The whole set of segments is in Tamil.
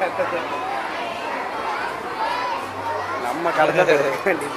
நம்ம கடத்த எடுக்க வேண்டியது.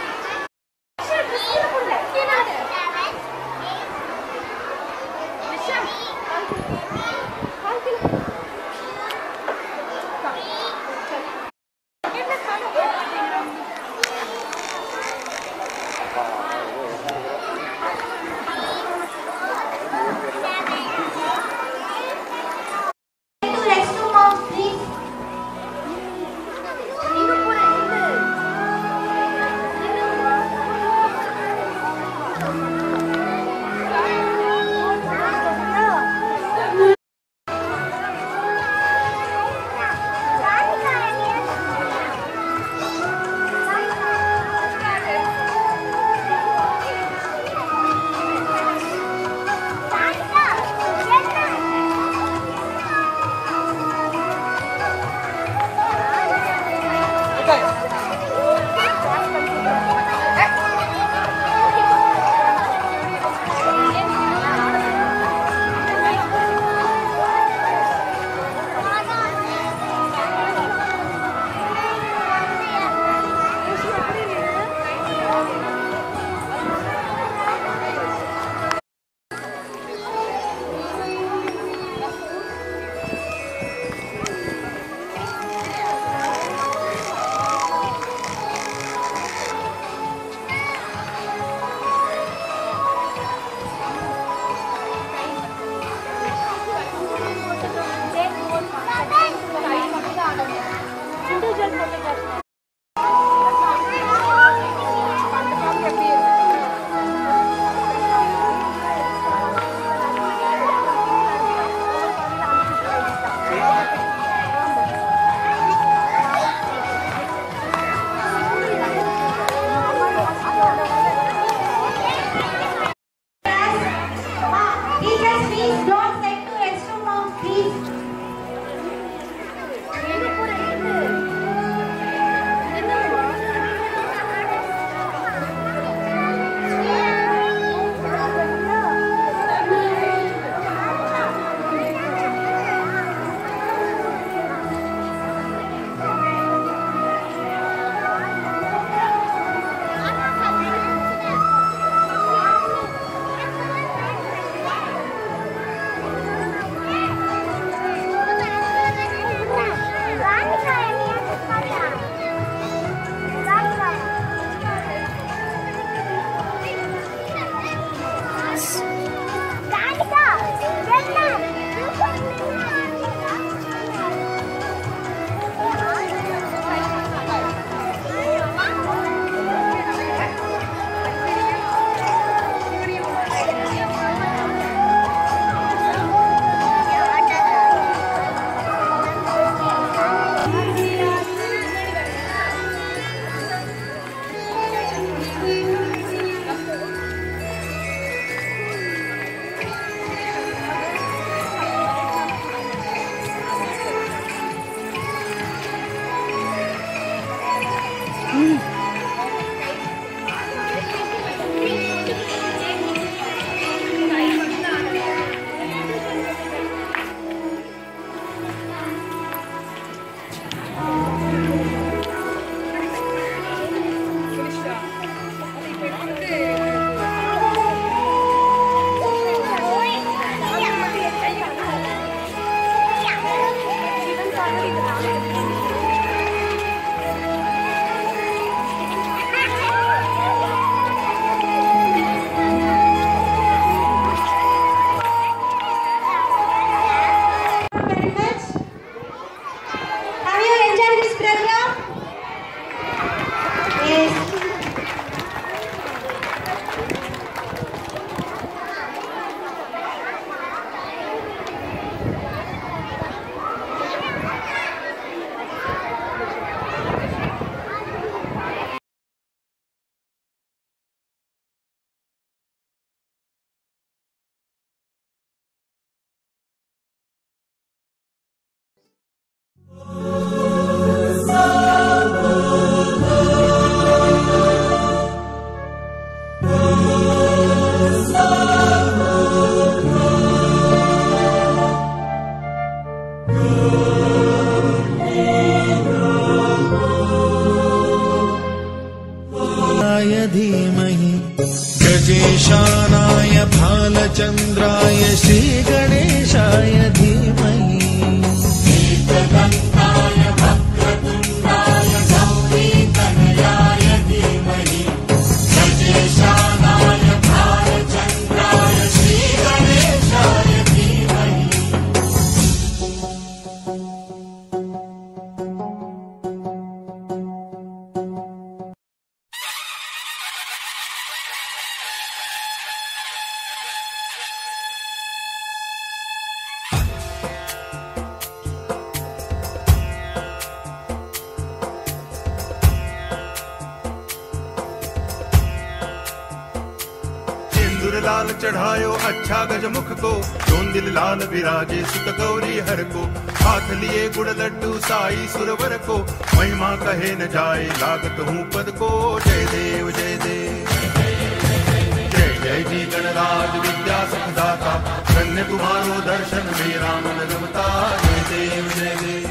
लाल चढ़ायो अच्छा गजमुख को, दिल लाल विराजे सुत गौरी हर को। हाथ लिए गुड़ लड्डू साई सुरवर को, महिमा कहे न जाए लागत हूँ पद को। जय देव जय देव जय जय जी गणराज विद्या सुखदाता, धन्य तुम्हारो दर्शन मेरा मन रमता। जय देव जय देव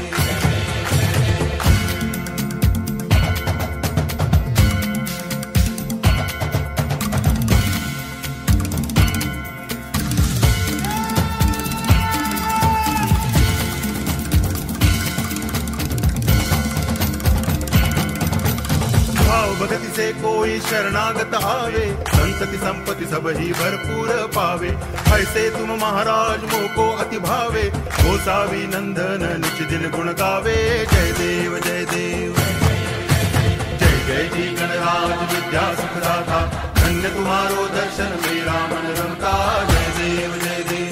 भगति से कोई शरणागत आवे, संतति संपत्ति सब ही भरपूर पावे। ऐसे तुम महाराज मोको अति भावे, गोसावी नंदन निच दिन गुण गावे। जय देव जय देव जय जय जी गणराज विद्या सुखदाता, धन्य तुम्हारो दर्शन मेरा मन रमता। जय देव जय देव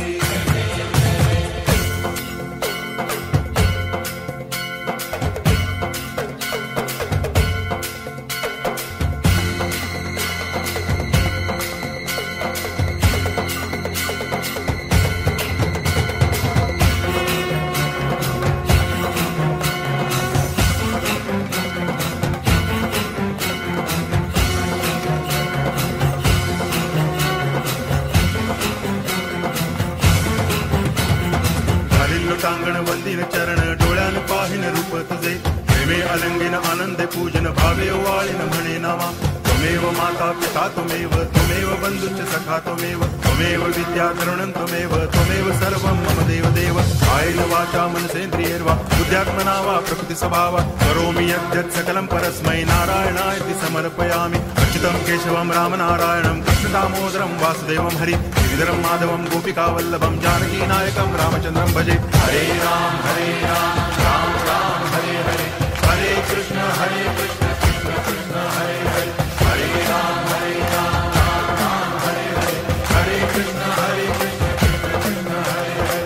टांगण वंदिन चरण डोळ्यान पाहिन रूप तुझे, प्रेमे अलंगिन आनंद पूजन भावे वाळिन म्हणे नामा। त्वमेव माता पिता त्वमेव, त्वमेव बंधुश्च सखा त्वमेव, त्वमेव विद्या तरुणं त्वमेव, त्वमेव सर्वं मम देव देव। कायेन वाचा मनसेन्द्रियैर्वा बुद्ध्यात्मना वा प्रकृति स्वभावा, करोमि यद्यत् सकलं परस्मै नारायणायति समर्पयामि। अच्युतं केशवं रामनारायणं कृष्ण दामोदरं वासुदेवं हरि, गिरिधरं माधवं गोपिकावल्लभं जानकी नायकं रामचन्द्रं भजे। हरे राम राम राम हरे हरे, हरे कृष्ण कृष्ण कृष्ण हरे हरे, हरे राम राम राम हरे हरे, हरे कृष्ण कृष्ण कृष्ण हरे हरे।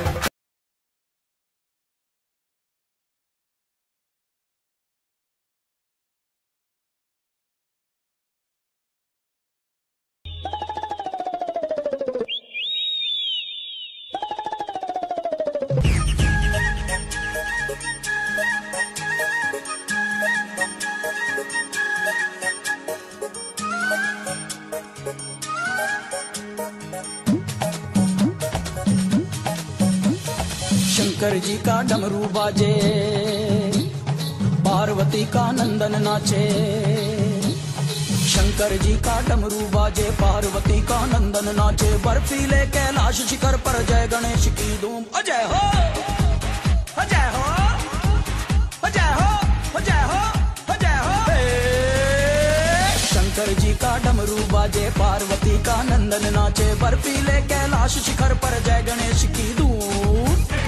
शंकर जी का डमरू बाजे, पार्वती का नंदन नाचे। शंकर जी का डमरू बाजे, पार्वती का नंदन नाचे। बर्फीले कैलाश शिखर पर जय गणेश की धूम। अजय हो अजय हो अजय हो अजय हो अजय हो। शंकर जी का डमरू बाजे, पार्वती का नंदन नाचे। बर्फीले कैलाश शिखर पर जय गणेश की धूम।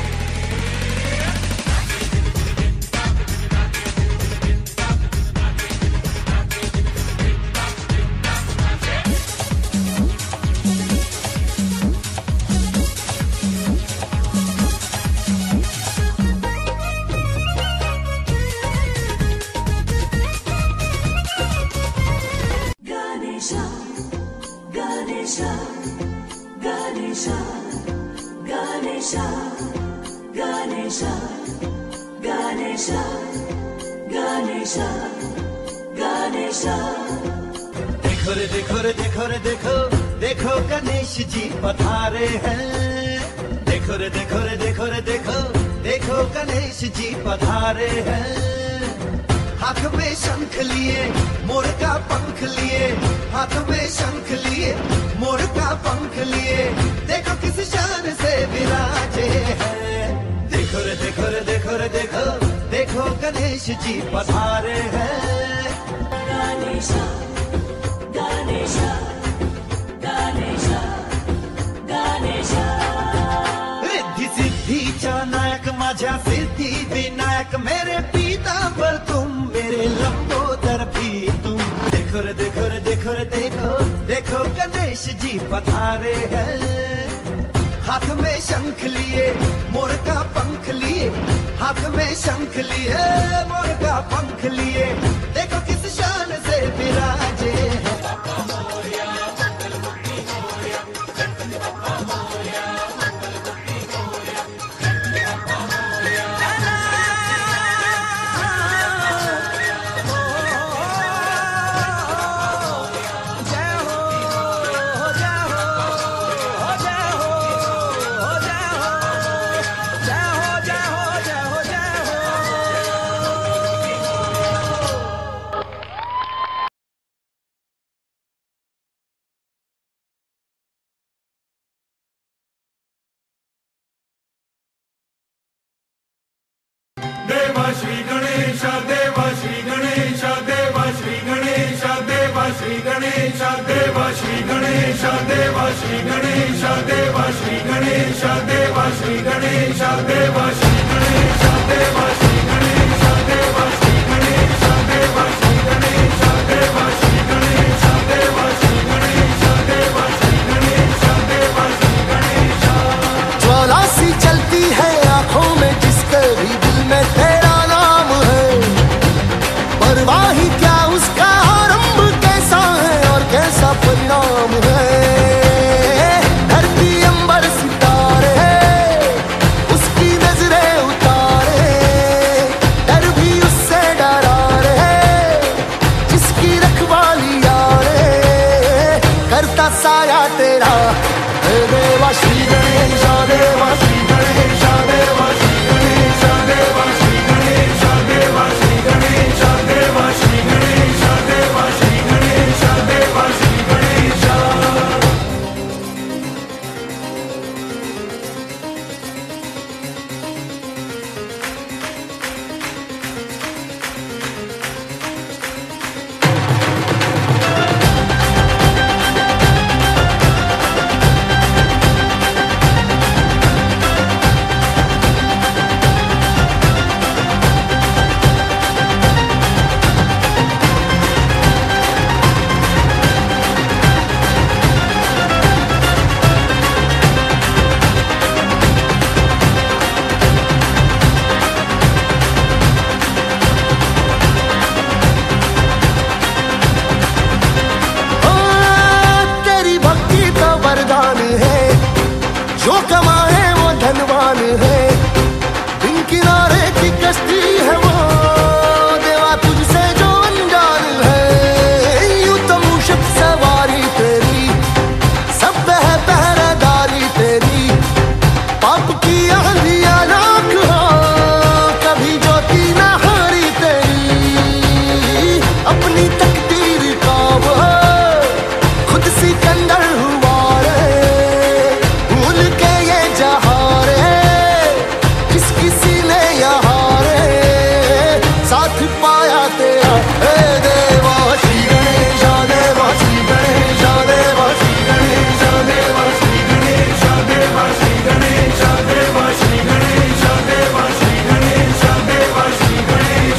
देखो रे देखो रे देखो रे देखो, देखो गणेश जी पधारे हैं। देखो रे देखो रे देखो रे देखो, देखो गणेश जी पधारे हैं। हाथ में शंख लिए, मोर का पंख लिए, हाथ में शंख लिए, मोर का पंख लिए। देखो किस शान से विराजे हैं। देखो रे देखो रे देखो रे देखो, देखो गणेश जी पधारे हैं। गणेशा गणेशा गणेशा गणेशा। रिद्धि सिद्धीचा नायक माझ्या सिद्धी विनायक, मेरे पीतांबर तुम, मेरे लंबोदर भी तुम। देखो रे देखो रे देखो रे देखो, देखो गणेश जी पधारे हैं। हाथ में शंख लिए, मोर का पंख लिए, हाथ में शंख लिए, मोर का पंख लिए। देखो किस शान से विराजे हैं। श्री गणेश देवा श्री गणेश देवा श्री गणेश देवा श्री गणेश देवा श्री गणेश देवा श्री गणेश देवा श्री गणेश देवा श्री गणेश देवा श्री गणेश देवा श्री गणेश देवा श्री गणेश देवा श्री गणेश देवा श्री गणेश देवा श्री गणेश देवा श्री गणेश देवा श्री गणेश। ज्वाला सी चलती है आंखों में जिसके भी दिल में तेरा नाम है, परवाह ही क्या उसका आरंभ कैसा है और कैसा परिणाम है। धरती अंबर सितारे उसकी नजरें उतारे, डर भी उससे डरा रे जिसकी रखवाली यारे, करता साया तेरा देवा श्री गणेश देवा श्री गणेश देवा श्री गणेश देवा श्री गणेश देवा श्री गणेश देवा श्री गणेश देवा श्री गणेश देवा श्री गणेश। तेरी भक्ति का वरदान है, जो कमाए वो धनवान है, बिन किनारे की कश्ती है वो देवा तुझसे जो अनजान है। यूं तो मूषक सवारी तेरी सब है पहरेदारी तेरी, पाप की आंधियां लाख हो कभी ज्योति न हारी तेरी, अपनी तकदीर का वो खुद सिकंदर हुआ रे, भूल के ये जहां रे किस किसी ने यहाँ रे साथ पाया तेरा। हे देवा श्री गणेश देवा श्री गणेश देवा श्री गणेश देवा श्री गणेश देवा श्री गणेश देवा श्री गणेश देवा श्री गणेश देवा श्री गणेश।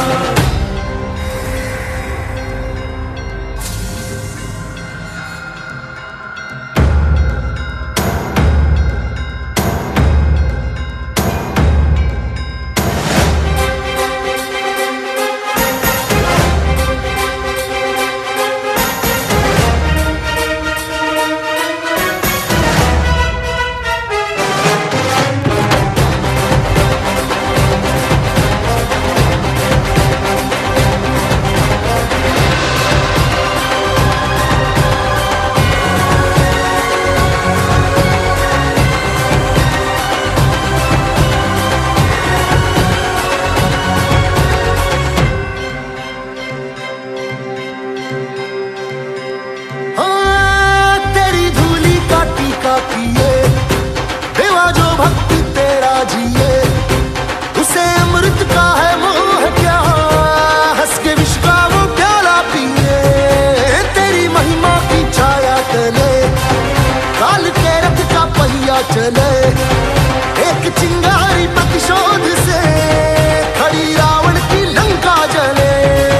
तेरी धूली का टीका किए देवा जो भक्ति तेरा जिए, उसे अमृत का है मोह क्या हंस के विष का वो प्याला पिए। तेरी महिमा की छाया तले काल के रथ का पहिया चले, एक चिंगारी प्रतिशोध से खड़ी रावण की लंका जले,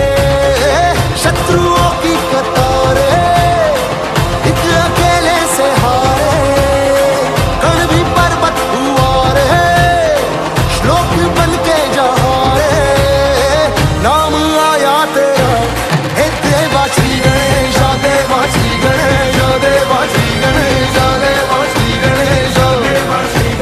शत्रुओं की कतारे एक अकेले से हारे, कण भी पर्वत हुआ रे श्लोक बन के जहाँ रे नाम आया तेरा। हे देवा श्री गणेश देवा श्री गणेश देवा श्री गणेश देवा श्री गणेश देवा श्री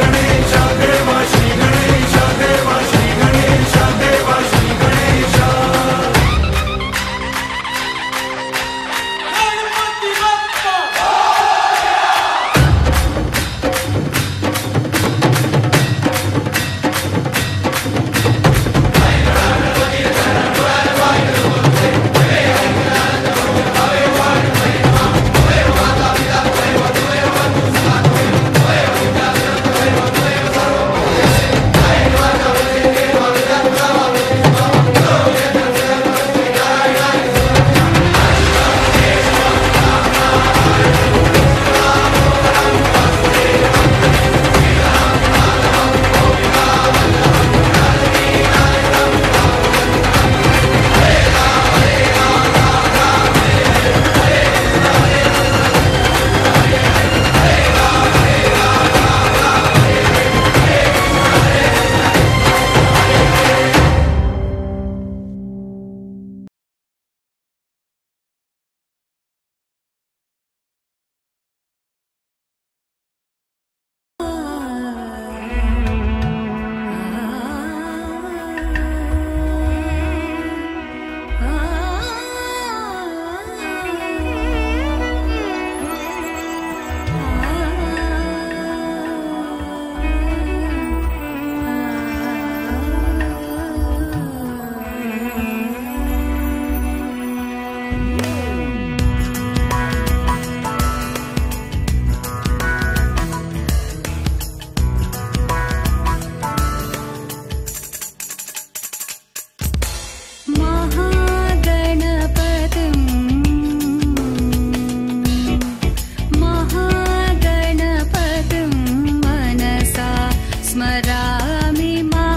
स्मरामि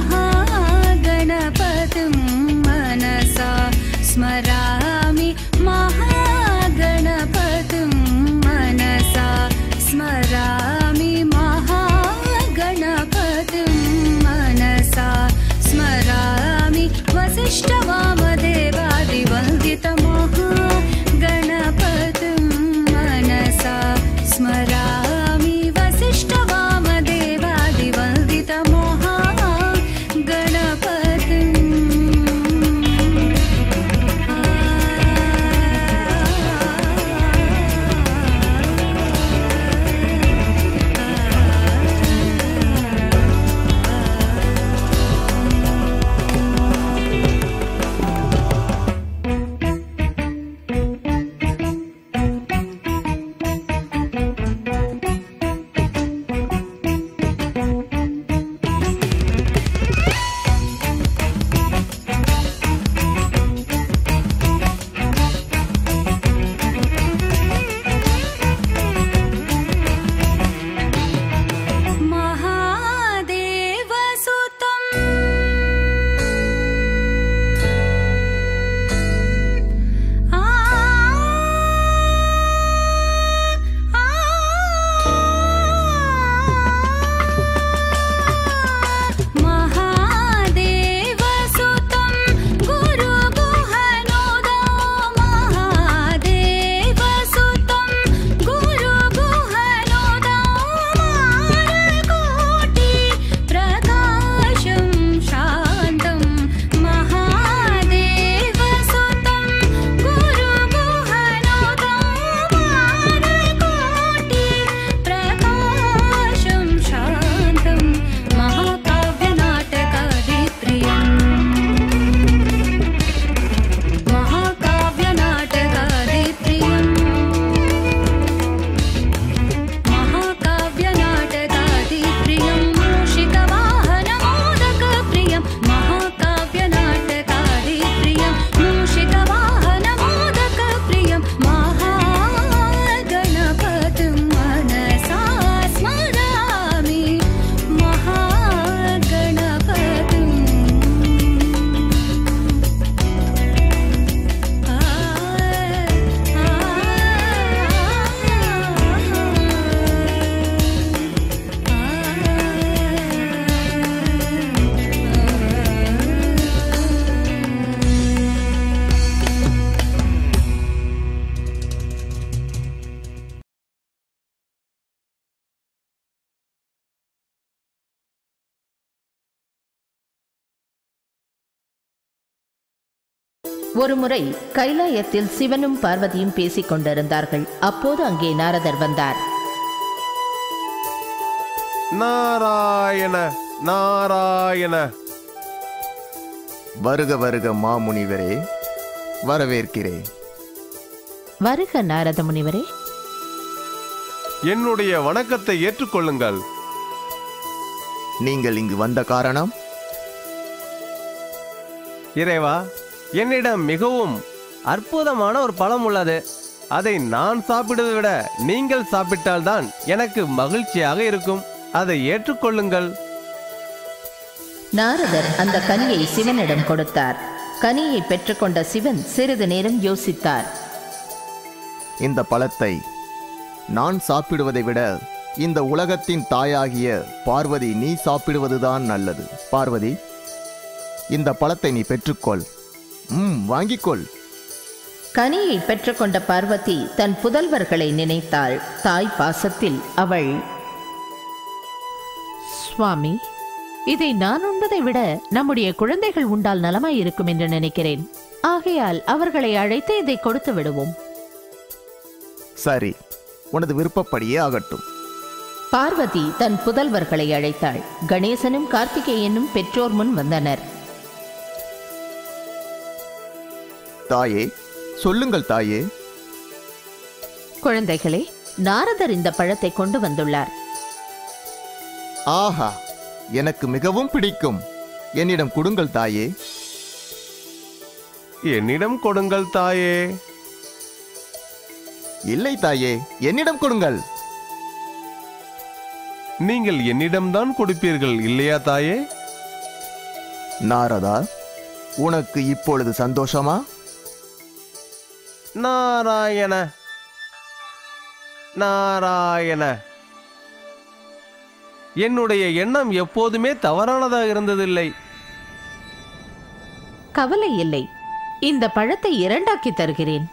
महागणपतिं मनसा स्मरामि महागणपतिं मनसा स्मरामि महागणपतिं मनसा स्मरामि वसिष्ठवामदेवादिवन्दितमहागणपतिं मनसा स्मरामि वसिष्ठवामदेवादिवन्दितमहागणपतिम् ஒருமுறை கைலாயத்தில் சிவனும் பார்வதியும் பேசிக் கொண்டிருந்தார்கள். அப்போது அங்கே நாரதர் வந்தார். நாராயண நாராயண. வருக வருக மாமுனிவரே, வரவேற்கிறேன். வருக நாரத முனிவரே. என்னுடைய வணக்கத்தை ஏற்றுக்கொள்ளுங்கள். நீங்கள் இங்கு வந்த காரணம்? இறைவா, என்னிடம் மிகவும் அற்புதமான ஒரு பழம் உள்ளது. அதை நான் சாப்பிடுவதை விட நீங்கள் சாப்பிட்டால்தான் எனக்கு மகிழ்ச்சியாக இருக்கும். அதை ஏற்றுக்கொள்ளுங்கள். நாரதர் அந்த கனியை சிவனிடம் கொடுத்தார். கனியை பெற்றுக்கொண்ட சிவன் சிறிது நேரம் யோசித்தார். இந்த பழத்தை நான் சாப்பிடுவதை விட இந்த உலகத்தின் தாயாகிய பார்வதி நீ சாப்பிடுவதுதான் நல்லது. பார்வதி, இந்த பழத்தை நீ பெற்றுக்கொள். வாங்கிக்கொள். கனியை பெற்றுக்கொண்ட பார்வதி தன் புதல்வர்களை நினைத்தாள். தாய் பாசத்தில் அவள், சுவாமி, இதை நான் உண்பதை விட நம்முடைய குழந்தைகள் உண்டால் நலமாய் இருக்கும் என்று நினைக்கிறேன். ஆகையால் அவர்களை அழைத்து இதை கொடுத்து விடுவோம். சரி, உனது விருப்பப்படியே ஆகட்டும். பார்வதி தன் புதல்வர்களை அழைத்தாள். கணேசனும் கார்த்திகேயனும் பெற்றோர் முன் வந்தனர். தாயே, சொல்லுங்கள் தாயே. குழந்தைகளே, நாரதர் இந்த பழத்தை கொண்டு வந்துள்ளார். ஆஹா, எனக்கு மிகவும் பிடிக்கும். என்னிடம் கொடுங்கள் தாயே. என்னிடம் கொடுங்கள் தாயே. இல்லை தாயே, என்னிடம் கொடுங்கள். நீங்கள் என்னிடம்தான் கொடுப்பீர்கள் இல்லையா தாயே? நாரதா, உனக்கு இப்பொழுது சந்தோஷமா? நாராயண நாராயண. என்னுடைய எண்ணம் எப்போதுமே தவறானதாக இருந்ததில்லை. கவலை இல்லை, இந்த பழத்தை இரண்டாக்கி தருகிறேன்.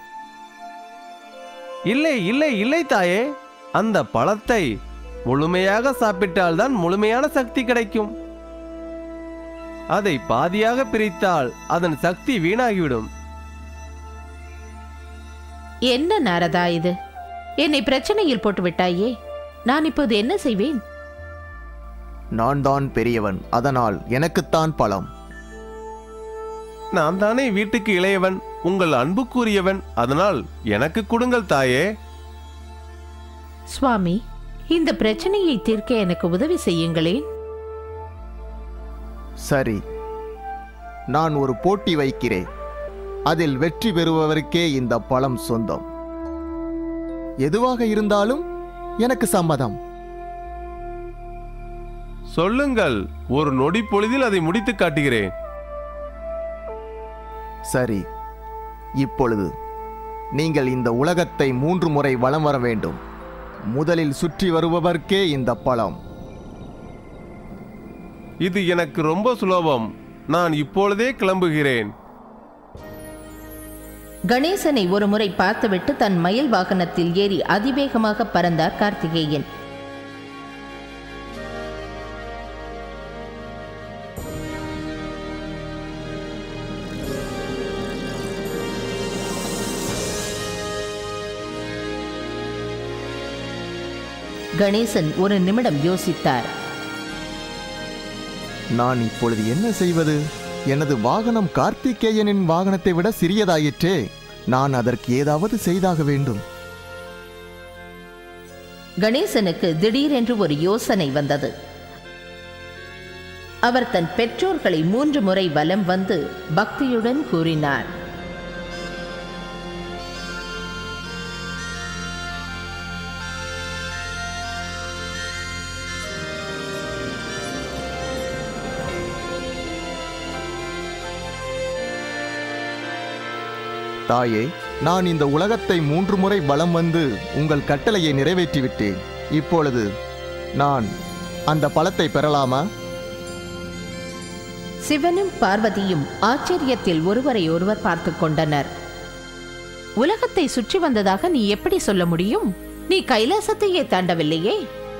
இல்லை இல்லை இல்லை தாயே, அந்த பழத்தை முழுமையாக சாப்பிட்டால்தான் முழுமையான சக்தி கிடைக்கும். அதை பாதியாக பிரித்தால் அதன் சக்தி வீணாகிவிடும். என்ன நாரதா இது? என்னை பிரச்சனையில் போட்டு விட்டாயே. நான் இப்போது என்ன செய்வேன்? நான் தான் பெரியவன், அதனால் எனக்குத்தான் பழம். நான் தானே வீட்டுக்கு இளையவன், உங்கள் அன்புக்குரியவன், அதனால் எனக்கு கொடுங்கள் தாயே. சுவாமி, இந்த பிரச்சனையை தீர்க்க எனக்கு உதவி செய்யுங்களேன். சரி, நான் ஒரு போட்டி வைக்கிறேன். அதில் வெற்றி பெறுபவருக்கே இந்த பழம் சொந்தம். எதுவாக இருந்தாலும் எனக்கு சம்மதம். சொல்லுங்கள், ஒரு நொடி பொழுதில் அதை முடித்து காட்டுகிறேன். சரி, இப்பொழுது நீங்கள் இந்த உலகத்தை 3 முறை வலம் வர வேண்டும். முதலில் சுற்றி வருபவர்க்கே இந்த பழம். இது எனக்கு ரொம்ப சுலபம். நான் இப்பொழுதே கிளம்புகிறேன். கணேசனை ஒரு முறை பார்த்துவிட்டு தன் மயில் வாகனத்தில் ஏறி அதிவேகமாக பறந்தார் கார்த்திகேயன். கணேசன் ஒரு நிமிடம் யோசித்தார். நான் இப்பொழுது என்ன செய்வது? எனது வாகனம் கார்த்திகேயனின் வாகனத்தை விட சிறியதாயிற்றே. நான் அதற்கு ஏதாவது செய்தாக வேண்டும். கணேசனுக்கு திடீரென்று ஒரு யோசனை வந்தது. அவர் தன் பெற்றோர்களை 3 முறை வலம் வந்து பக்தியுடன் கூறினார். தாயே, நான் இந்த உலகத்தை 3 முறை வலம் வந்து உங்கள் கட்டளையை நிறைவேற்றிவிட்டேன். இப்பொழுது நான் அந்த பழத்தை பெறலாமா? சிவனும் பார்வதியும் ஆச்சரியத்தில் ஒருவரை ஒருவர் பார்த்து கொண்டனர். உலகத்தை சுற்றி வந்ததாக நீ எப்படி சொல்ல முடியும்? நீ கைலாசத்தையே தாண்டவில்லையே.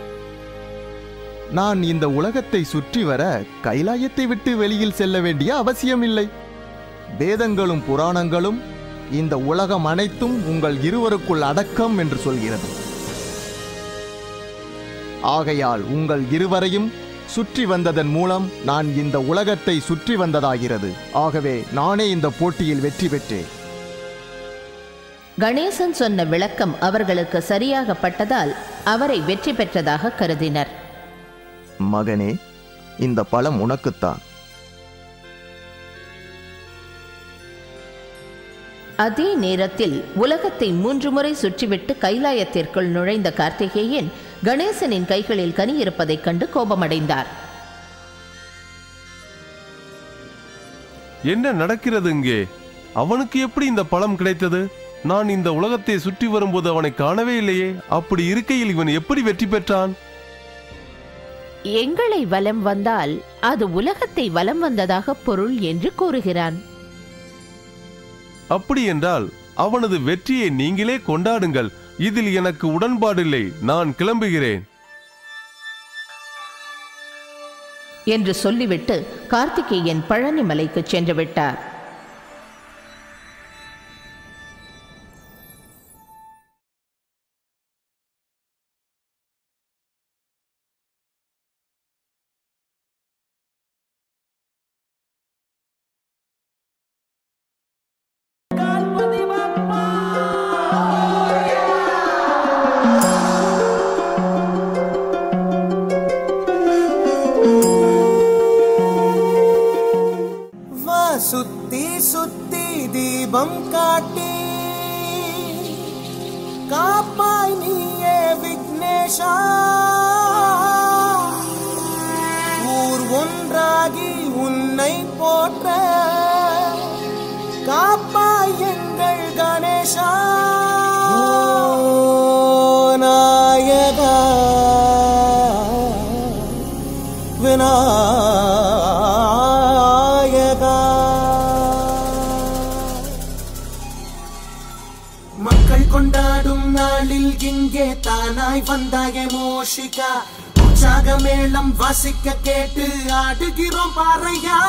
நான் இந்த உலகத்தை சுற்றி வர கைலாயத்தை விட்டு வெளியில் செல்ல வேண்டிய அவசியமில்லை. வேதங்களும் புராணங்களும் இந்த உலகம் அனைத்தும் உங்கள் இருவருக்குள் அடக்கம் என்று சொல்கிறது. ஆகையால் உங்கள் இருவரையும் சுற்றி வந்ததன் மூலம் நான் இந்த உலகத்தை சுற்றி வந்ததாகிறது. ஆகவே நானே இந்த போட்டியில் வெற்றி பெற்றேன். கணேசன் சொன்ன விளக்கம் அவர்களுக்கு சரியாக பட்டதால் அவரை வெற்றி பெற்றதாக கருதினர். மகனே, இந்த பழம் உனக்குத்தான். அதே நேரத்தில் உலகத்தை 3 முறை சுற்றிவிட்டு கைலாயத்திற்குள் நுழைந்த கார்த்திகேயன் கணேசனின் கைகளில் கனி இருப்பதைக் கண்டு கோபமடைந்தார். என்ன நடக்கிறது இங்கே? அவனுக்கு எப்படி இந்த பழம் கிடைத்தது? நான் இந்த உலகத்தை சுற்றி வரும்போது அவனை காணவே இல்லையே. அப்படி இருக்கையில் இவன் எப்படி வெற்றி பெற்றான்? எங்களை வலம் வந்தால் அது உலகத்தை வலம் வந்ததாக பொருள் என்று கூறுகிறான். அப்படி என்றால் அவனது வெற்றியை நீங்களே கொண்டாடுங்கள். இதில் எனக்கு உடன்பாடில்லை. நான் கிளம்புகிறேன் என்று சொல்லிவிட்டு கார்த்திகேயன் பழனிமலைக்கு சென்று விட்டார். சுத்தி சுத்தி தீபம் காட்டி காப்பாய் நீயே விக்னேஷா. ஒன்றாகி உன்னை போற்ற காப்பாய் எங்கள் கணேசா நாயகா விநாயகா. மக்கள் கொண்டாடும் நாளில் இங்கே தானாய் வந்தாயே மோஷிகா. உற்சாக மேளம் வாசிக்க கேட்டு ஆடுகிறோம் பாறையா.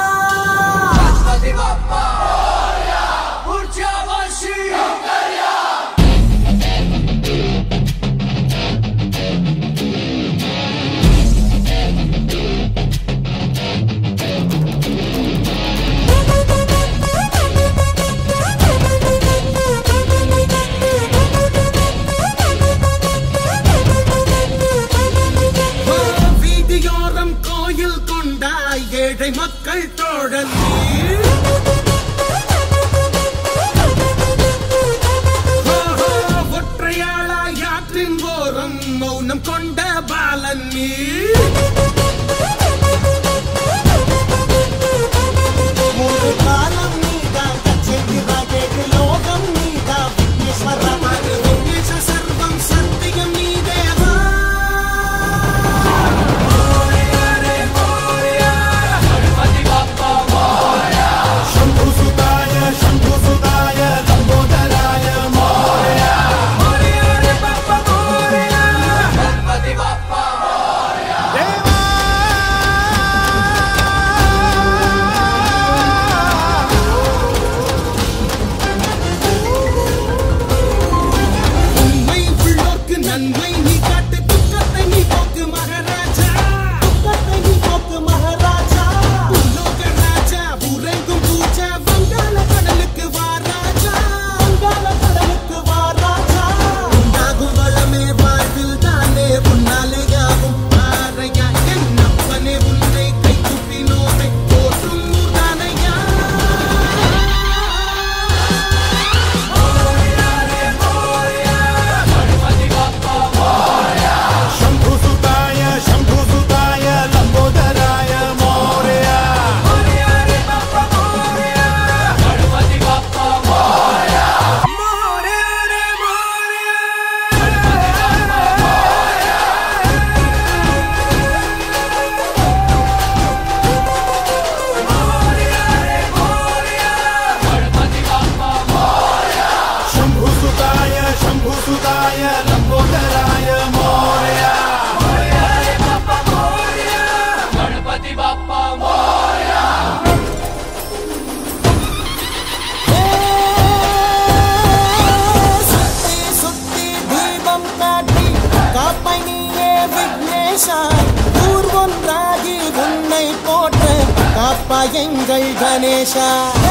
வீதியோரம் கோயில் கொண்டாய் ஏழை மக்கள் தோழன் ஒற்றையாளாய் ஆற்றின் ஓரம் மௌனம் கொண்ட பாலன் நீ. மூன்று காலம் நீதான் கச்சேந்திரா கேட்டு லோகம் நீதா விக்னேஸ்வரமாக விக்னேஷ சர்வம் சத்தியம் நீ தேவா. எங்கள் கணேசா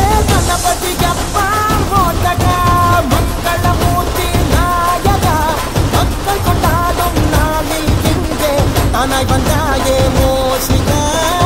கணபதி அப்பா மோதகா மங்களமூர்த்தி நாயகா. மக்கள் கொண்டாடும் நாளில் இங்கே தானாய் வந்தாயே மோஷிகா.